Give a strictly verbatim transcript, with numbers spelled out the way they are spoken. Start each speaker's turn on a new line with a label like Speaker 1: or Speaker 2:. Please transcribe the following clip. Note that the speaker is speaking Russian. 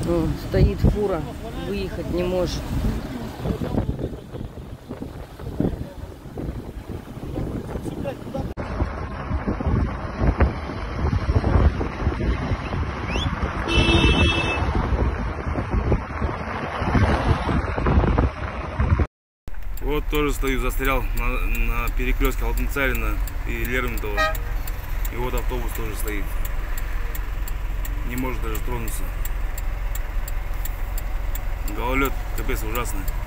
Speaker 1: О, стоит фура, выехать не может.
Speaker 2: Вот тоже стою, застрял на, на перекрестке Алтынцарина и Лермонтова. И вот автобус тоже стоит. Не может даже тронуться. Гололед, капец, ужасный.